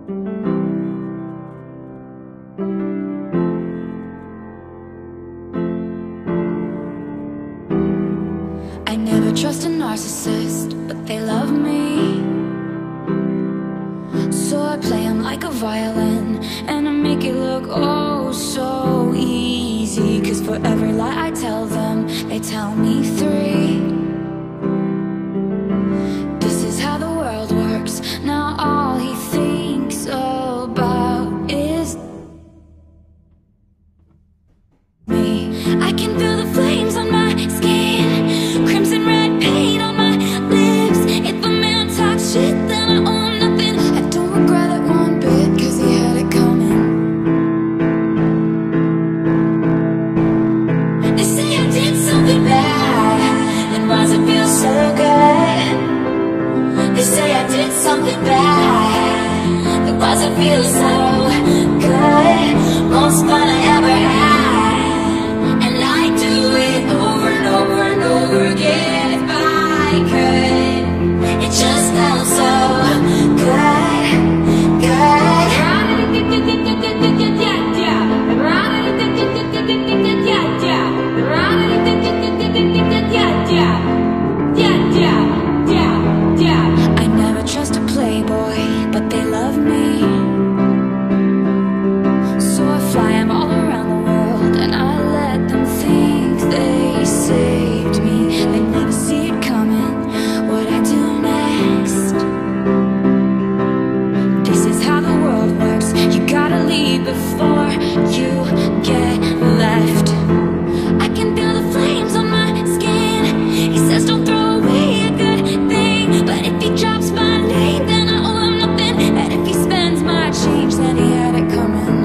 I never trust a narcissist, but they love me. So I play them like a violin, and I make it look oh so easy. Cause for every lie I tell them, they tell me three. This is how the world works. Now all he thinks about is me. I can feel the flames on my skin, crimson red paint on my lips. If a man talks shit, then I owe him nothing. I don't regret it one bit, cause he had it coming. They say I did something bad, and why's it feel so good? They say I did something bad, then why's it feel so good? Most fun I ever had, and I do it over and over and over again. If I could, it just felt so good, good. I never trust a playboy, but they love me. So I fly them all around the world, and I let them think they saved me. They never see it coming, what I do next. This is how the world works. You gotta leave before you get left. I can feel the flames on my skin. He says don't throw away a good thing, but if he drops my name, then I owe him nothing. And if he spends my change, then he had it coming.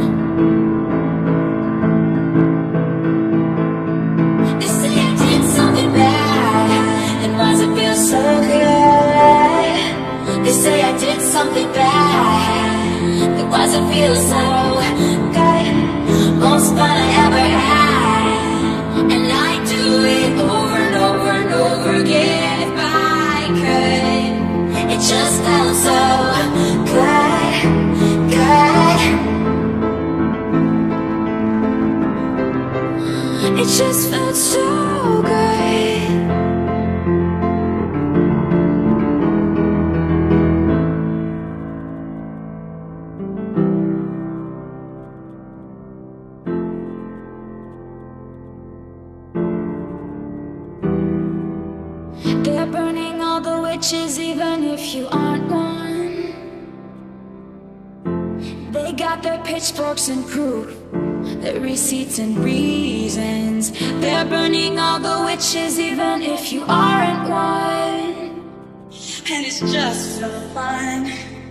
They say I did something bad, and why's it feel so good? They say I did something bad, then why's it feel so good? Most fun I ever had, and I do it over and over and over again. If I could, it just felt so good, good. It just felt so good. They're burning all the witches, even if you aren't one. They got their pitchforks and proof, their receipts and reasons. They're burning all the witches, even if you aren't one. And it's just so fun.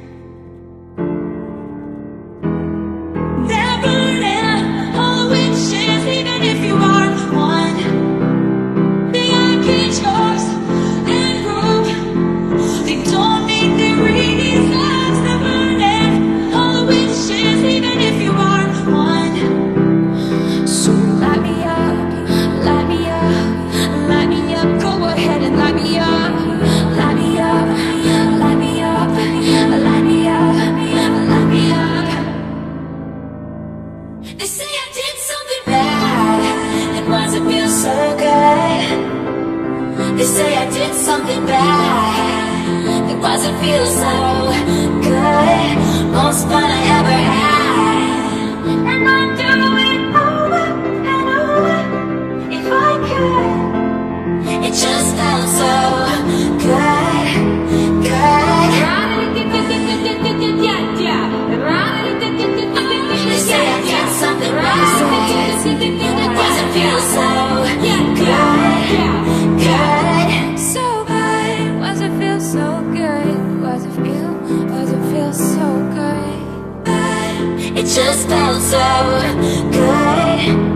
They're burning all the witches, even if you aren't one. They got pitchforks and proof, they don't need their reasons. They're burning all the witches, even if you aren't one. So light me up, light me up, light me up. Go ahead and light me up, light me up, light me up, light me up, light me up. They say I did something bad, and why's it feel so good? They say I did something bad, then why's it feel so good? Most fun I ever had, and I do it over and over. If I could, it just felt so good, good. They say I did something bad, then why's it feel so good, good? So good, why's it feel so good? Why's it feel so good? It just felt so good.